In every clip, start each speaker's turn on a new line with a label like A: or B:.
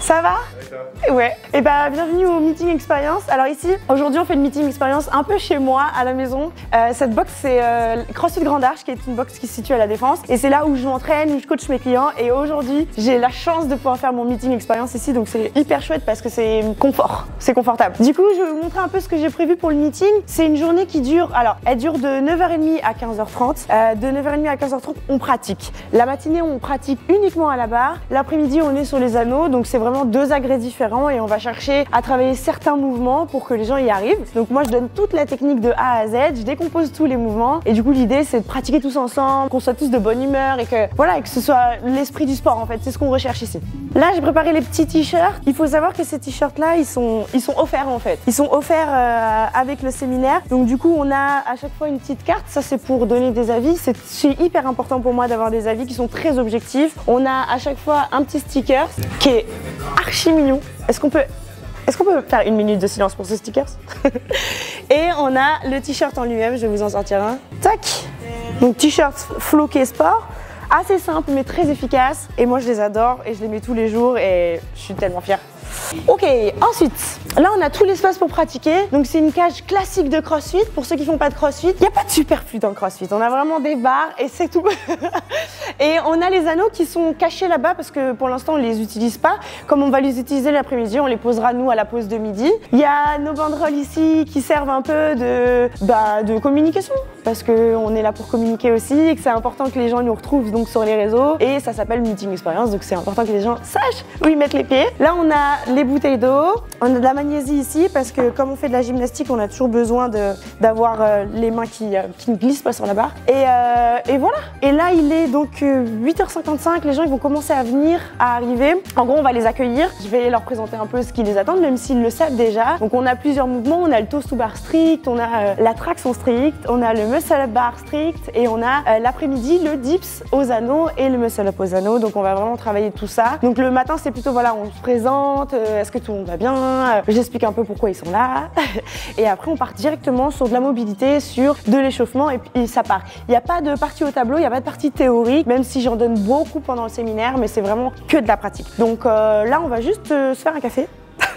A: Ça va? Ouais. Et bah bienvenue au Meeting Experience. Alors ici, aujourd'hui on fait une Meeting Experience un peu chez moi, à la maison. Cette box c'est CrossFit Grand Arche, qui est une box qui se situe à la Défense. Et c'est là où je m'entraîne, où je coach mes clients. Et aujourd'hui, j'ai la chance de pouvoir faire mon Meeting Experience ici. Donc c'est hyper chouette parce que c'est confort, c'est confortable. Du coup, je vais vous montrer un peu ce que j'ai prévu pour le meeting. C'est une journée qui dure, alors elle dure de 9h30 à 15h30. De 9h30 à 15h30, on pratique. La matinée, on pratique uniquement à la barre. L'après-midi, on est sur les anneaux. Donc c'est vraiment deux agrès différents et on va chercher à travailler certains mouvements pour que les gens y arrivent. Donc moi je donne toute la technique de A à Z, je décompose tous les mouvements et du coup l'idée c'est de pratiquer tous ensemble, qu'on soit tous de bonne humeur et que voilà, et que ce soit l'esprit du sport en fait, c'est ce qu'on recherche ici. Là j'ai préparé les petits t-shirts. Il faut savoir que ces t-shirts là ils sont offerts en fait. Ils sont offerts avec le séminaire. Donc du coup on a à chaque fois une petite carte, ça c'est pour donner des avis. C'est hyper important pour moi d'avoir des avis qui sont très objectifs. On a à chaque fois un petit sticker qui est archi mignon. Est-ce qu'on peut faire une minute de silence pour ce sticker? Et on a le t-shirt en lui-même, je vais vous en sortir un. Tac. Donc t-shirt floqué sport, assez simple mais très efficace. Et moi je les adore et je les mets tous les jours et je suis tellement fière. Ok, ensuite, là on a tout l'espace pour pratiquer. Donc c'est une cage classique de CrossFit. Pour ceux qui font pas de CrossFit, il n'y a pas de superflu dans le CrossFit. On a vraiment des barres et c'est tout. Et on a les anneaux qui sont cachés là-bas parce que pour l'instant on les utilise pas. Comme on va les utiliser l'après-midi, on les posera nous à la pause de midi. Il y a nos banderoles ici qui servent un peu de communication. Parce qu'on est là pour communiquer aussi et que c'est important que les gens nous retrouvent donc sur les réseaux. Et ça s'appelle Meeting Experience, donc c'est important que les gens sachent où ils mettent les pieds. Là on a les bouteilles d'eau, on a de la magnésie ici parce que comme on fait de la gymnastique, on a toujours besoin d'avoir les mains qui ne glissent pas sur la barre. Et voilà. Et là il est donc 8h55, les gens ils vont commencer à venir, à arriver. En gros on va les accueillir, je vais leur présenter un peu ce qui les attend, même s'ils le savent déjà. Donc on a plusieurs mouvements, on a le toast to bar strict, on a la traction strict, on a le muscle up bar strict et on a l'après-midi le dips aux anneaux et le muscle up aux anneaux. Donc on va vraiment travailler tout ça. Donc le matin c'est plutôt voilà, on se présente, est-ce que tout le monde va bien, j'explique un peu pourquoi ils sont là. Et après on part directement sur de la mobilité, sur de l'échauffement et puis ça part. Il n'y a pas de partie au tableau, il n'y a pas de partie théorique, même si j'en donne beaucoup pendant le séminaire, mais c'est vraiment que de la pratique. Donc là on va juste se faire un café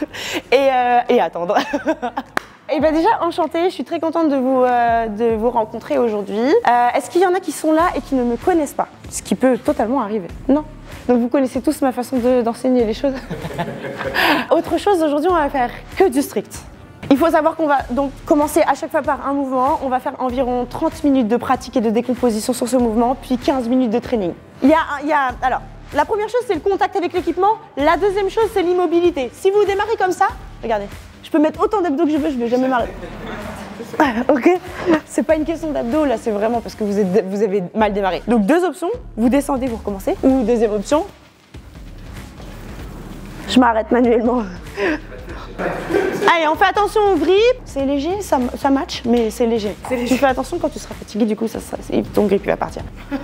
A: et attendre. Et bien déjà, enchantée, je suis très contente de vous rencontrer aujourd'hui. Est-ce qu'il y en a qui sont là et qui ne me connaissent pas? Ce qui peut totalement arriver. Non. Donc vous connaissez tous ma façon d'enseigner les choses. Autre chose, aujourd'hui on va faire que du strict. Il faut savoir qu'on va donc commencer à chaque fois par un mouvement. On va faire environ 30 minutes de pratique et de décomposition sur ce mouvement, puis 15 minutes de training. Alors, la première chose c'est le contact avec l'équipement. La deuxième chose c'est l'immobilité. Si vous démarrez comme ça, regardez. Je peux mettre autant d'abdos que je veux, je vais jamais m'arrêter. Ok? C'est pas une question d'abdos là, c'est vraiment parce que vous avez mal démarré. Donc deux options, vous descendez, vous recommencez. Ou deuxième option, je m'arrête manuellement. Allez, on fait attention au grip. C'est léger, ça match, mais c'est léger. Tu fais attention quand tu seras fatigué, du coup ton grip il va partir.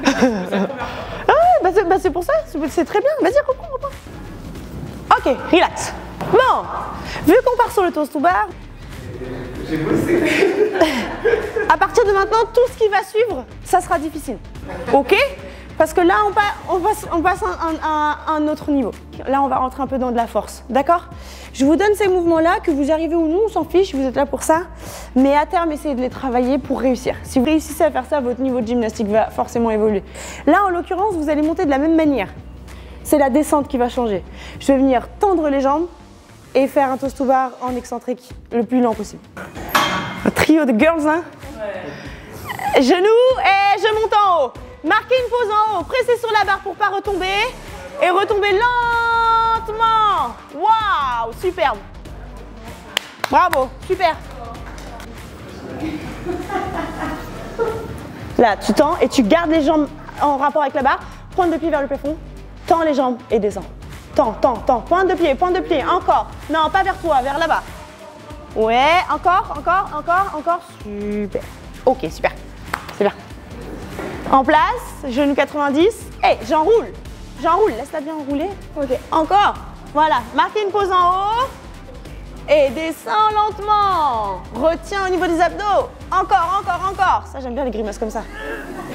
A: Ah, c'est pour ça, c'est très bien. Vas-y, reprends. Ok, relax. Bon, vu qu'on part sur le toast to bar, j'ai bossé. À partir de maintenant, tout ce qui va suivre, ça sera difficile. Ok? Parce que là, on passe à un autre niveau. Là, on va rentrer un peu dans de la force. D'accord? Je vous donne ces mouvements-là, que vous y arrivez ou non, on s'en fiche, vous êtes là pour ça. Mais à terme, essayez de les travailler pour réussir. Si vous réussissez à faire ça, votre niveau de gymnastique va forcément évoluer. Là, en l'occurrence, vous allez monter de la même manière. C'est la descente qui va changer. Je vais venir tendre les jambes et faire un toast to bar en excentrique le plus lent possible. Un trio de girls, hein? Ouais. Genoux et je monte en haut. Marquez une pause en haut, pressez sur la barre pour pas retomber et retomber lentement. Waouh, superbe. Bravo, super. Là, tu tends et tu gardes les jambes en rapport avec la barre. Pointe de pied vers le plafond, tends les jambes et descends. Tends. Pointe de pied, encore. Non, pas vers toi, vers là-bas. Ouais, encore. Super. Ok, super. C'est bien. En place, genou 90. Hey, j'enroule. Laisse-la bien enrouler. Ok, encore. Voilà, marquez une pause en haut. Et descends lentement. Retiens au niveau des abdos. Encore. Ça, j'aime bien les grimaces comme ça.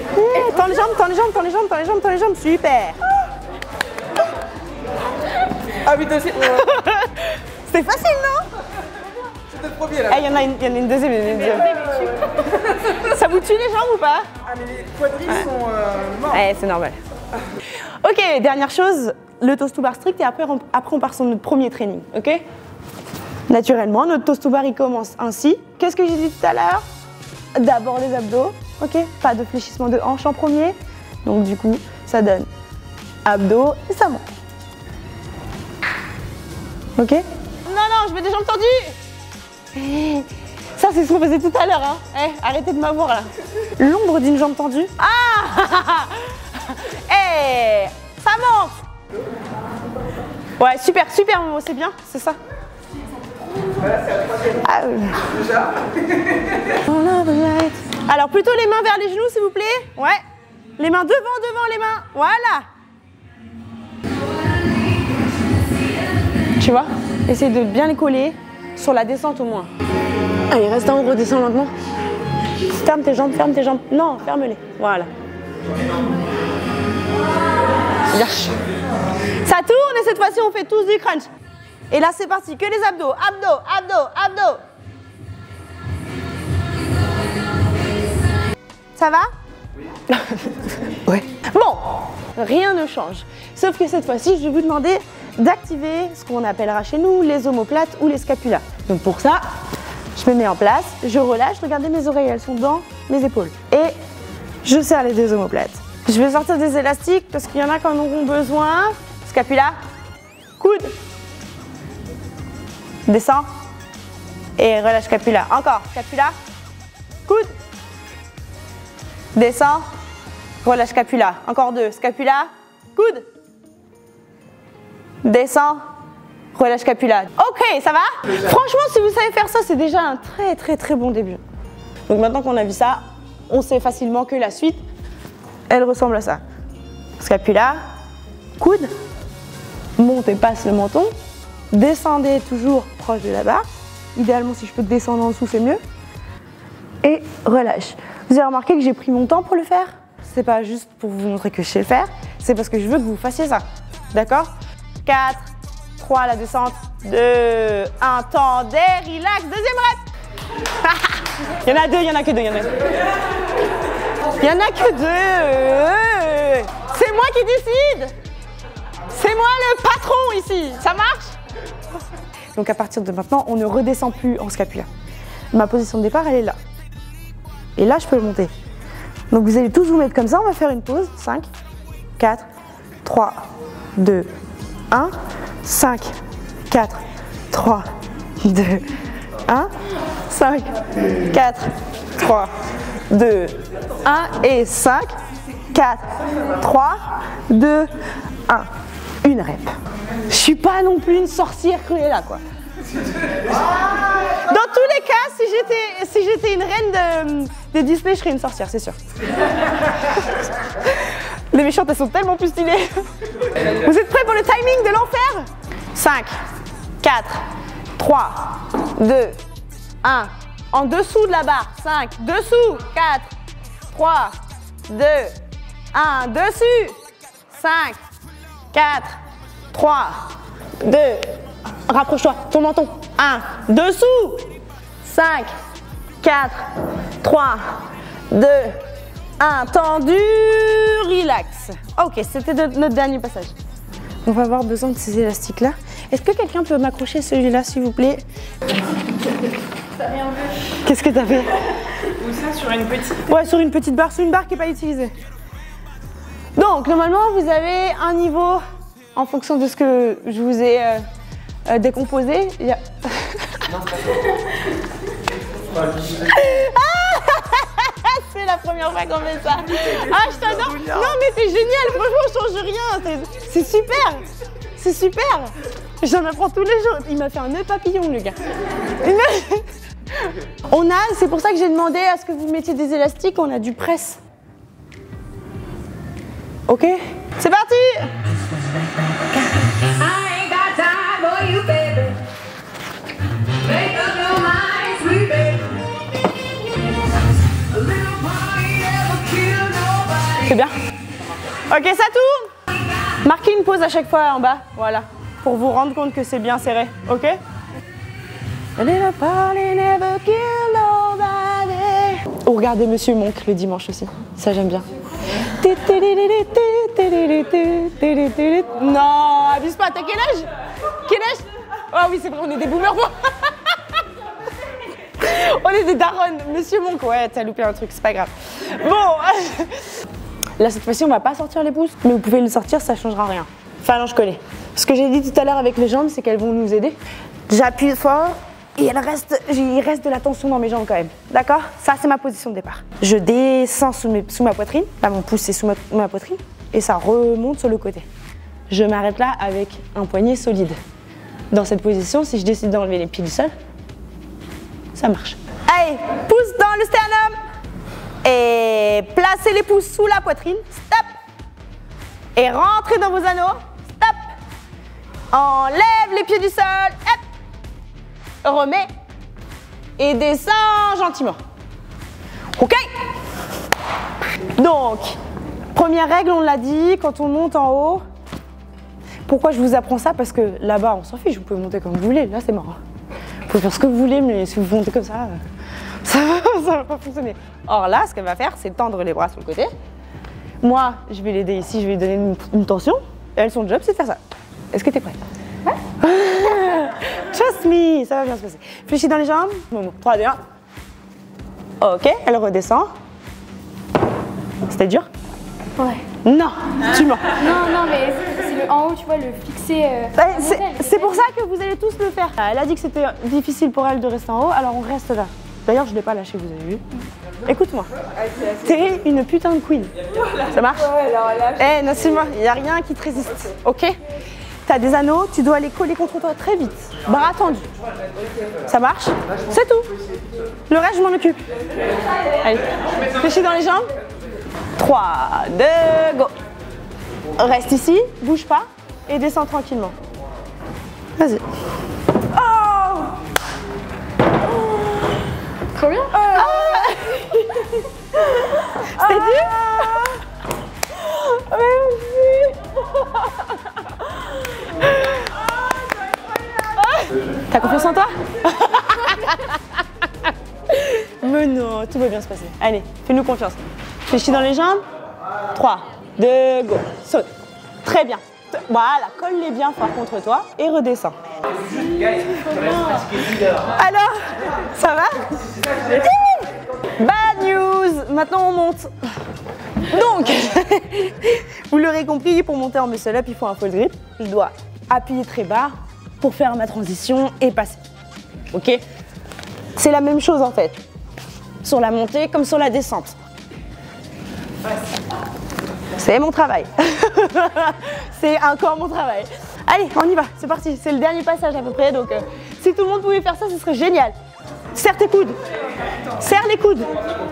A: Tends les jambes. Super.
B: Ah oui, toi aussi.
A: C'était facile, non?
B: C'était le premier là.
A: Il y en a une deuxième. Ça vous tue les jambes ou pas?
B: Ah mais les quadrilles sont morts.
A: Ouais, c'est normal. Ok, dernière chose, le toast to bar strict et après on part sur notre premier training, ok? Naturellement, notre toast to bar il commence ainsi. Qu'est-ce que j'ai dit tout à l'heure? D'abord les abdos, ok? Pas de fléchissement de hanche en premier. Donc du coup, ça donne abdos et ça monte. Ok? Non, je mets des jambes tendues! Ça, c'est ce qu'on faisait tout à l'heure, hein. Arrêtez de m'avoir là. L'ombre d'une jambe tendue. Ah! Ça monte! Ouais, super, Momo, c'est bien, c'est ça.
B: Voilà, c'est la troisième.
A: Ah,
B: Déjà.
A: Alors, plutôt les mains vers les genoux, s'il vous plaît. Ouais. Les mains devant les mains. Voilà. Tu vois? Essayez de bien les coller sur la descente au moins. Allez, reste en haut, redescends lentement. Ferme tes jambes. Non, ferme-les. Voilà. Bien. Ça tourne et cette fois-ci, on fait tous du crunch. Et là, c'est parti. Que les abdos. Abdos. Ça va? Oui. Ouais. Bon, rien ne change. Sauf que cette fois-ci, je vais vous demander d'activer ce qu'on appellera chez nous les omoplates ou les scapulas. Donc pour ça, je me mets en place, je relâche, regardez mes oreilles, elles sont dans mes épaules. Et je serre les deux omoplates. Je vais sortir des élastiques parce qu'il y en a qui en auront besoin. Scapula, coude, descends et relâche scapula. Encore, scapula, coude, descends, relâche scapula. Encore deux, scapula, coude, descends, relâche scapula. Ok, ça va? Franchement, si vous savez faire ça, c'est déjà un très bon début. Donc maintenant qu'on a vu ça, on sait facilement que la suite, elle ressemble à ça. Scapula, coude, montez, passe le menton, descendez toujours proche de la barre. Idéalement, si je peux descendre en dessous, c'est mieux. Et relâche. Vous avez remarqué que j'ai pris mon temps pour le faire? C'est pas juste pour vous montrer que je sais le faire, c'est parce que je veux que vous fassiez ça. D'accord? 4, 3, la descente, 2, 1, tendez, relax, deuxième rep. Il y en a deux, il y en a que deux. C'est moi qui décide. C'est moi le patron ici. Ça marche? Donc à partir de maintenant, on ne redescend plus en scapula. Ma position de départ, elle est là. Et là, je peux le monter. Donc vous allez tous vous mettre comme ça. On va faire une pause. 5, 4, 3, 2, 1. 5, 4, 3, 2, 1. 5, 4, 3, 2, 1. Et 5, 4, 3, 2, 1. Une rep. Je suis pas non plus une sorcière Cruella, quoi. Dans tous les cas, si j'étais une reine de Disney, je serais une sorcière, c'est sûr. Les méchantes, elles sont tellement plus stylées. Vous êtes prêts pour le timing de l'enfer? 5, 4, 3, 2, 1. En dessous de la barre. 5, dessous. 4, 3, 2, 1. Dessus. 5, 4, 3, 2. Rapproche-toi, ton menton. 1. Dessous. 5, 4, 3, 2, 1. Tendu, relax. Ok, c'était notre dernier passage. On va avoir besoin de ces élastiques-là. Est-ce que quelqu'un peut m'accrocher celui-là, s'il vous plaît? Qu'est-ce que t'as fait?
B: Ou ça sur une petite.
A: Ouais, sur une petite barre, sur une barre qui n'est pas utilisée. Donc, normalement, vous avez un niveau en fonction de ce que je vous ai décomposé. Il y a... C'est la première fois qu'on fait ça. Ah, je t'adore. Non, mais c'est génial. Franchement, je change rien. C'est super. C'est super. J'en apprends tous les jours. Il m'a fait un nœud papillon, le gars. C'est pour ça que j'ai demandé à ce que vous mettiez des élastiques. On a du presse. Ok? C'est parti. C'est bien. Ok, ça tourne. Marquez une pause à chaque fois en bas. Voilà. pour vous rendre compte que c'est bien serré, ok? Ou regardez Monsieur Monk le dimanche aussi, ça j'aime bien. Non, abuse pas, t'as quel âge? Quel âge? Ah oui, c'est vrai, on est des boomers. On est des darons. Monsieur Monk, ouais, t'as loupé un truc, c'est pas grave. Bon, là cette fois-ci, on va pas sortir les pouces, mais vous pouvez le sortir, ça changera rien. Phalange collée. Ce que j'ai dit tout à l'heure avec les jambes, c'est qu'elles vont nous aider. J'appuie fort et il reste de la tension dans mes jambes quand même. D'accord? Ça, c'est ma position de départ. Je descends sous ma poitrine. Là, mon pouce est sous ma poitrine et ça remonte sur le côté. Je m'arrête là avec un poignet solide. Dans cette position, si je décide d'enlever les pieds du sol, ça marche. Allez, pouce dans le sternum et placez les pouces sous la poitrine. Stop. Et rentrez dans vos anneaux. Stop. Enlève les pieds du sol. Hop. Remets et descends gentiment. Ok? Donc, première règle, on l'a dit, quand on monte en haut. Pourquoi je vous apprends ça? Parce que là-bas, on s'en fiche, vous pouvez monter comme vous voulez. Là, c'est marrant. Vous pouvez faire ce que vous voulez, mais si vous montez comme ça, ça va pas fonctionner. Or là, ce qu'elle va faire, c'est tendre les bras sur le côté. Moi, je vais l'aider ici, je vais lui donner une tension. Et elle, son job, c'est de faire ça. Est-ce que t'es prête? Ouais. Trust me, ça va bien se passer. Fléchis dans les jambes. Bon, 3, 2, 1. Ok, elle redescend. C'était dur?
C: Ouais.
A: Non, tu mens.
C: Non, mais c'est le en haut, tu vois, le fixer.
A: C'est pour ça que vous allez tous le faire. Elle a dit que c'était difficile pour elle de rester en haut, alors on reste là. D'ailleurs, je ne l'ai pas lâché, vous avez vu. Écoute-moi, t'es une putain de queen. Ça marche? Eh, Nassima, il n'y a rien qui te résiste, ok? T'as des anneaux, tu dois les coller contre toi très vite. Bras tendus. Ça marche? C'est tout. Le reste, je m'en occupe. Allez, fléchis dans les jambes. 3, 2, go. Reste ici, bouge pas et descends tranquillement. Vas-y. Oh!
C: Trop bien.
A: C'était dur? T'as confiance en toi? Mais non, tout va bien se passer. Allez, fais-nous confiance. Fléchis dans les jambes. 3, 2, go. Saute. Très bien. Voilà, colle-les bien fort contre toi et redescends. Alors, ça va? Bad news. Maintenant, on monte. Donc, vous l'aurez compris, pour monter en muscle up, il faut un full grip. Je dois appuyer très bas pour faire ma transition et passer. Ok? C'est la même chose en fait. Sur la montée comme sur la descente. C'est mon travail. C'est encore mon travail. Allez, on y va, c'est parti. C'est le dernier passage à peu près, donc si tout le monde pouvait faire ça, ce serait génial. Serre tes coudes. Serre les coudes.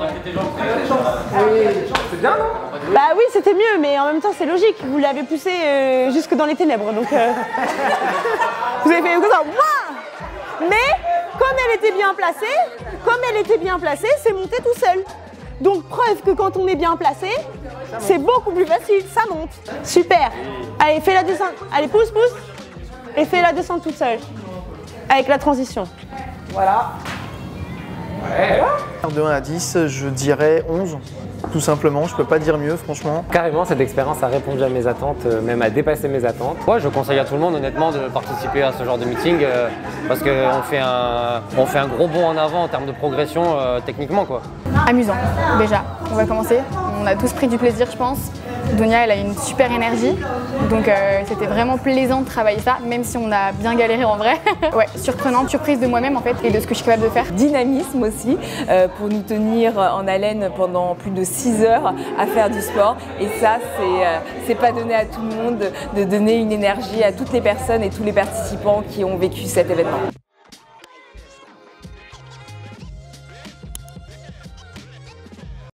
B: C'est bien, non?
A: Bah oui, c'était mieux, mais en même temps, c'est logique. Vous l'avez poussé jusque dans les ténèbres, donc vous avez fait comme ça. Ouah. Mais comme elle était bien placée, c'est monté tout seul. Donc preuve que quand on est bien placé, c'est beaucoup plus facile, ça monte. Super. Allez, fais la descente. Allez, pousse, pousse. Et fais la descente toute seule. Avec la transition. Voilà.
B: Ouais.
D: De 1 à 10, je dirais 11. Tout simplement, je peux pas dire mieux franchement.
E: Carrément, cette expérience a répondu à mes attentes, même a dépassé mes attentes. Ouais, je conseille à tout le monde honnêtement de participer à ce genre de meeting parce qu'on fait un gros bond en avant en termes de progression techniquement quoi.
C: Amusant, déjà. On va commencer. On a tous pris du plaisir, je pense. Donia, elle a une super énergie, donc c'était vraiment plaisant de travailler ça, même si on a bien galéré en vrai. Ouais, surprenante, surprise de moi-même en fait et de ce que je suis capable de faire.
F: Dynamisme aussi, pour nous tenir en haleine pendant plus de 6 heures à faire du sport. Et ça, c'est pas donné à tout le monde de donner une énergie à toutes les personnes et tous les participants qui ont vécu cet événement.